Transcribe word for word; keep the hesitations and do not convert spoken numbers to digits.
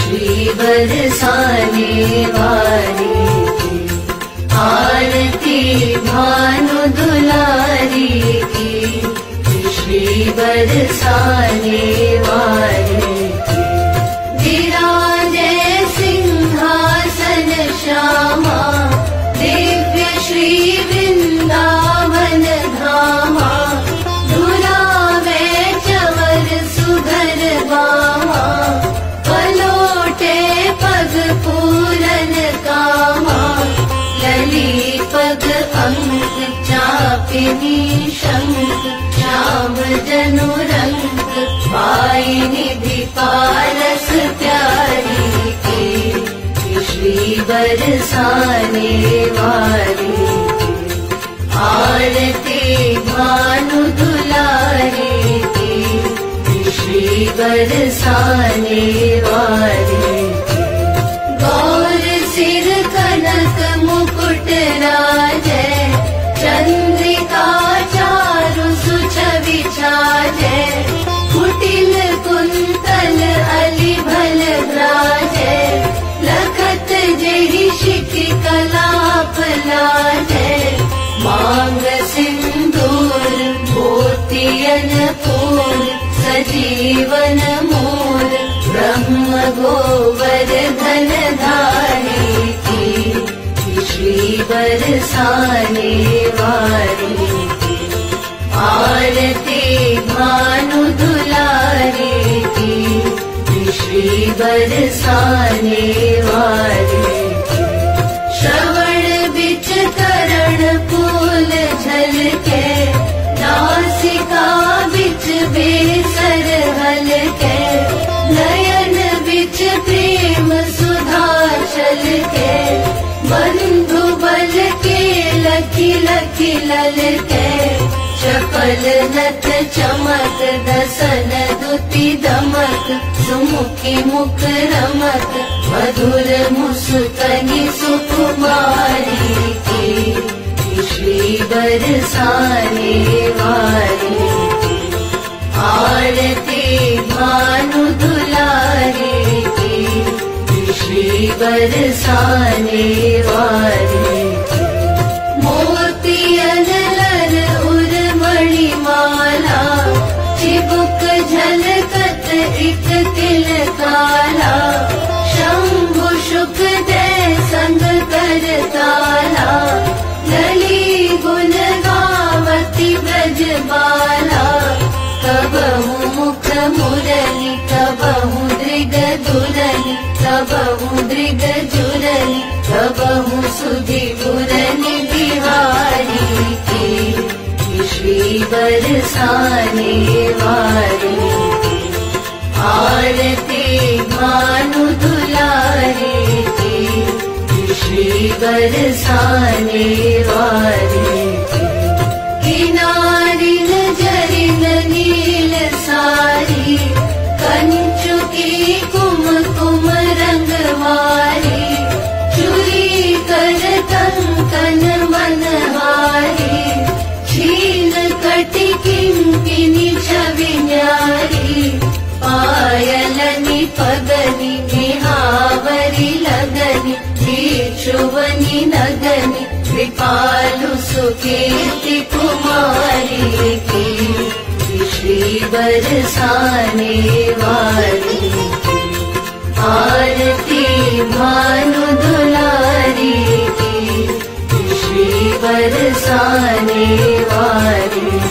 श्री बरसाने वाली की आरती भानु दुलारी की श्री बरसाने वाली की विराजे सिंहासन श्यामा दिव्य श्री वृंदावन धामा धुलावे चवर सुधर बामा पलोटे पग पूरन कामा लली पग अंक चापिनी शंख श्याम जनु रंग पाई निधि पारस प्यारी की श्री बरसाने वाली की आरती भानु दुलारी की श्री बरसाने वाली की गौर सिर कनक मुकुट राजे चंद्रिका चारु सुछवि छाजे कुटिल कुंतल अली भल राजे लखत जेहि शिखि कलाप लाजे मांग सिंदूर मोतियन फूल सजीवन मूल ब्रह्म गोबर धन धारी की श्री बरसाने वाली की आरती भानु दुलारी की श्री बरसाने वाली की श्रवण बिच करण फूल झलके नासिका बिच बेसर हलके नयन बिच प्रेम सुधा छलके बंधु बल के लखी लखी ललके चपल नथ चमक दसन दुति दमक सुमुखी मुख रमक मधुर मुस्कनी सुकुमारी की श्री बरसाने वाली की आरती भानु दुलारी की श्री बरसाने वाली की मोतियन लर उर्मणि माला चिबुक झलकत एक तिल काला शंभु शुक दे संग कर ताला लली गुण गावती ब्रज बाला कबहु मुख मुरली कबहु दृग दुरली कबहु दृग जुरली कबहु सुधि बुरनि बिहारी की श्री बरसाने वाली की आरती भानु दुलारी की श्री बरसाने वाली की किनारिन जरिन नील सारी कंचुकी कुमकुम रंगवारी चुरी कर कंकन मनहारी छीन कटि किंकिनी छवि न्यारी पायलनि पगनि निहावरी लगनि भिक्षुवनि नगनि कृपालु सुकीर्ति कुमारी की श्री बरसाने वाली की आरती भानु दुलारी की श्री बरसाने वाली